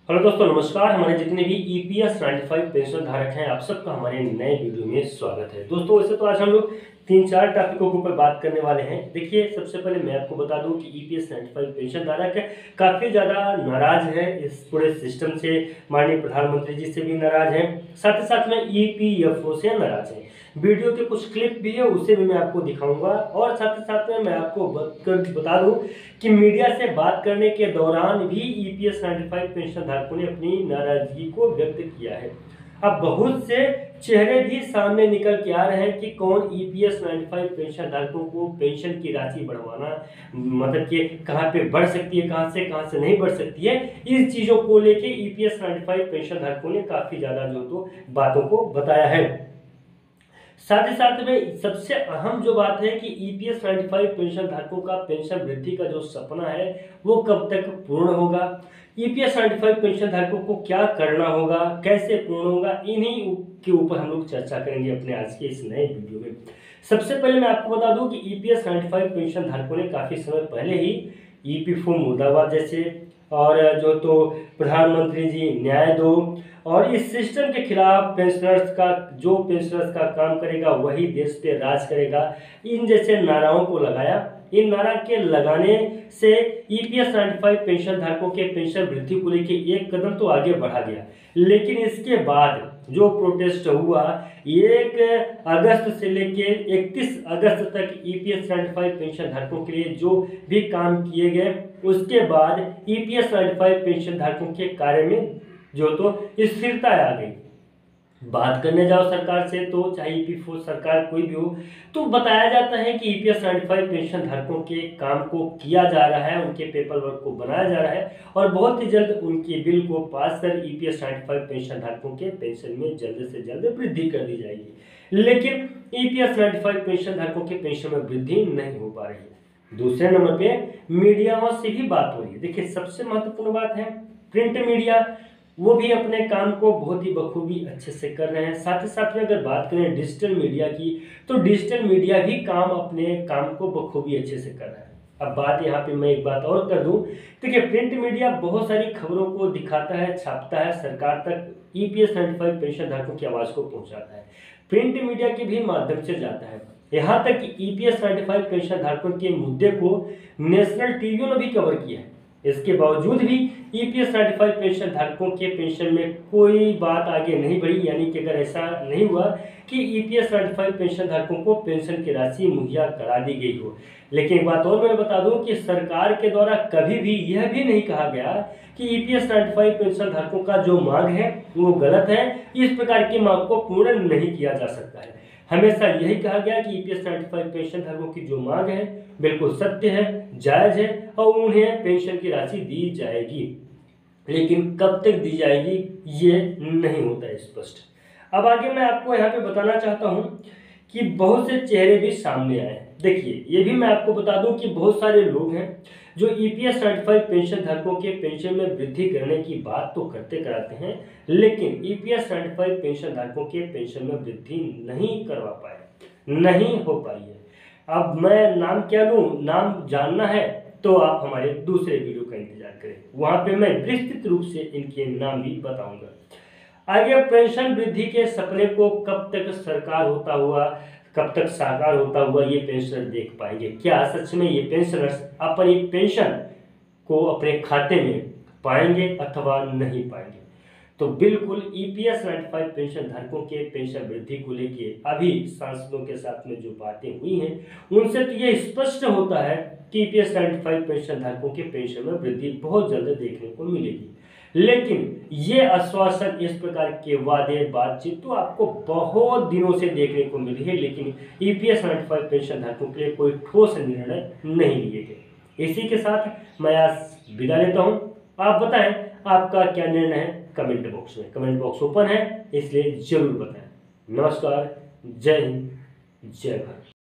Hello दोस्तों, नमस्कार। हमारे जितने भी ईपीएस 95 पेंशन धारक हैं, आप सबका हमारे नए वीडियो में स्वागत है। दोस्तों, वैसे तो आज हम लोग 3-4 टॉपिकों के ऊपर बात करने वाले हैं। देखिए, सबसे पहले मैं आपको बता दूं कि ईपीएस 95 पेंशन धारक काफ़ी ज़्यादा नाराज है इस पूरे सिस्टम से। माननीय प्रधानमंत्री जी से भी नाराज हैं, साथ ही साथ में ईपीएफओ से नाराज हैं। वीडियो के कुछ क्लिप भी है, उसे भी मैं आपको दिखाऊंगा। और साथ ही साथ में मैं आपको बता दूं कि मीडिया से बात करने के दौरान भी ईपीएस 95 पेंशन धारकों ने अपनी नाराजगी को व्यक्त किया है। अब बहुत से चेहरे भी सामने निकल के आ रहे हैं कि कौन ईपीएस 95 पेंशन धारकों को पेंशन की राशि बढ़वाना, मतलब कि कहां पे बढ़ सकती है, कहां से नहीं बढ़ सकती है। इस चीजों को लेके ईपीएस 95 पेंशन धारकों ने काफी ज्यादा जो तो बातों को बताया है। साथ ही साथ में सबसे अहम जो बात है कि ईपीएस 95 पेंशन धारकों का पेंशन वृद्धि का जो सपना है वो कब तक पूर्ण होगा, ईपीएस 95 पेंशन धारकों को क्या करना होगा, कैसे पूर्ण होगा, इन्हीं के ऊपर हम लोग चर्चा करेंगे अपने आज के इस नए वीडियो में। सबसे पहले मैं आपको बता दूं कि ईपीएस 95 पेंशन धारकों ने काफी समय पहले ही ईपीएफओ मुर्दाबाद जैसे और जो तो प्रधानमंत्री जी न्याय दो और इस सिस्टम के खिलाफ पेंशनर्स का काम करेगा वही देश पे राज करेगा, इन जैसे नाराओं को लगाया। इन नारा के लगाने से ईपीएस 95 पेंशन धारकों के पेंशन वृद्धि को लेकर एक कदम तो आगे बढ़ा गया, लेकिन इसके बाद जो प्रोटेस्ट हुआ 1 अगस्त से लेकर 31 अगस्त तक ईपीएस 95 पेंशन धारकों के लिए जो भी काम किए गए, उसके बाद ईपीएस 95 पेंशन धारकों के कार्य में जो तो स्थिरता आ गई। बात करने जाओ सरकार से तो चाहे ईपीएफओ सरकार कोई भी हो, तो बताया जाता है कि ईपीएस 95 पेंशन धारकों के काम को किया जा रहा है, उनके पेपर वर्क को बनाया जा रहा है और बहुत ही जल्द उनके बिल को पास कर ईपीएस 95 पेंशन धारकों के पेंशन में जल्द से जल्द वृद्धि कर दी जाएगी। लेकिन ईपीएस 95 पेंशन धारकों के पेंशन में वृद्धि नहीं हो पा रही है। दूसरे नंबर पे मीडिया से भी बात हो रही है। देखिए, सबसे महत्वपूर्ण बात है प्रिंट मीडिया, वो भी अपने काम को बहुत ही बखूबी अच्छे से कर रहे हैं। साथ ही साथ में अगर बात करें डिजिटल मीडिया की, तो डिजिटल मीडिया भी अपने काम को बखूबी अच्छे से कर रहा है। अब बात यहाँ पे मैं एक बात और कर दूं, देखिए प्रिंट मीडिया बहुत सारी खबरों को दिखाता है, छापता है, सरकार तक ईपीएस 95 पेंशन धारकों की आवाज को पहुंचाता है, प्रिंट मीडिया के भी माध्यम से जाता है। यहाँ तक कि ईपीएस 95 पेंशन धारकों के मुद्दे को नेशनल टीवियों ने भी कवर किया है। इसके बावजूद भी ईपीएस 95 पेंशन धारकों के पेंशन में कोई बात आगे नहीं बढ़ी, यानी कि अगर ऐसा नहीं हुआ कि ईपीएस 95 पेंशन धारकों को पेंशन की राशि मुहैया करा दी गई हो। लेकिन एक बात और मैं बता दूं कि सरकार के द्वारा कभी भी यह भी नहीं कहा गया कि ईपीएस 95 पेंशन धारकों का जो मांग है वो गलत है, इस प्रकार की मांग को पूर्ण नहीं किया जा सकता है। हमेशा यही कहा गया कि ईपीएस 95 पेंशन धारकों की जो मांग है बिल्कुल सत्य है, जायज है और उन्हें पेंशन की राशि दी जाएगी, लेकिन कब तक दी जाएगी ये नहीं होता है स्पष्ट। अब आगे मैं आपको यहाँ पे बताना चाहता हूँ कि बहुत से चेहरे भी सामने आए। देखिए, ये भी मैं आपको बता दूं कि बहुत सारे लोग हैं जो ईपीएस 95 पेंशन धारकों के पेंशन में वृद्धि करने की बात तो करते कराते हैं, लेकिन ईपीएस 95 पेंशन धारकों के पेंशन में वृद्धि नहीं करवा पाए, नहीं हो पाई है। अब मैं नाम क्या लूं, नाम जानना है तो आप हमारे दूसरे वीडियो का इंतजार करें, वहां पे मैं विस्तृत रूप से इनके नाम भी बताऊंगा। आगे पेंशन वृद्धि के सपने को कब तक साकार होता हुआ ये पेंशनर देख पाएंगे? क्या सच में ये पेंशनर्स अपनी पेंशन को अपने खाते में पाएंगे अथवा नहीं पाएंगे? तो बिल्कुल ईपीएस 95 पेंशन धारकों के पेंशन वृद्धि को लेके अभी सांसदों के साथ में जो बातें हुई हैं उनसे तो ये स्पष्ट होता है कि ईपीएस 95 पेंशन धारकों के पेंशन में वृद्धि बहुत जल्द देखने को मिलेगी। लेकिन ये आश्वासन, इस प्रकार के वादे बातचीत तो आपको बहुत दिनों से देखने को मिली है, लेकिन ईपीएस 95 पेंशन धारकों के लिए कोई ठोस निर्णय नहीं लिए गए। इसी के साथ मैं आज विदा लेता हूं। आप बताएं आपका क्या निर्णय है कमेंट बॉक्स में। कमेंट बॉक्स ओपन है, इसलिए जरूर बताएं। नमस्कार, जय हिंद, जय भारत।